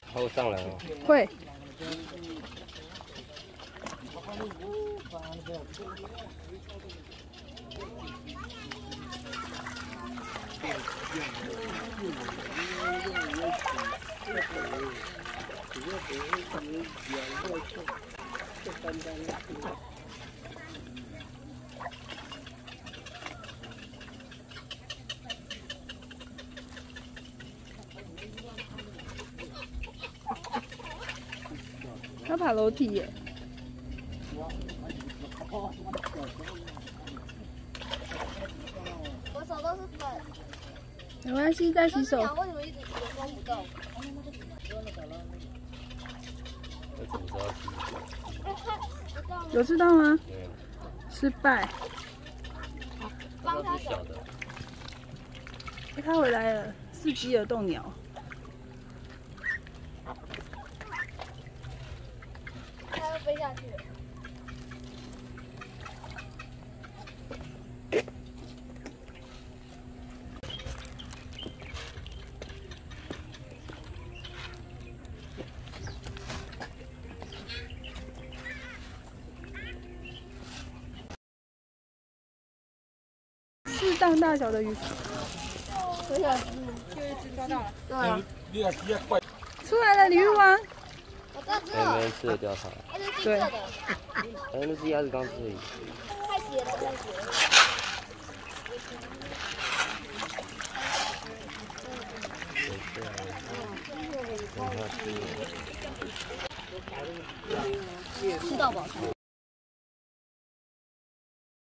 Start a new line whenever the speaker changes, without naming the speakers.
它会上来吗？
会。他爬楼梯耶。
我手都是粉。
没关系，再洗手。
为什么一直摸不动？
有知道吗？失败。
帮他走。
他回来了，是基尔斗鸟。
它要飞下去。
适当大小的鱼。
就一只抓到了。对啊。
出来了，鲤鱼王。
我知道。
没人吃得掉它。
对。
那是鸭子刚吃的。
太血了，太血了。吃到饱。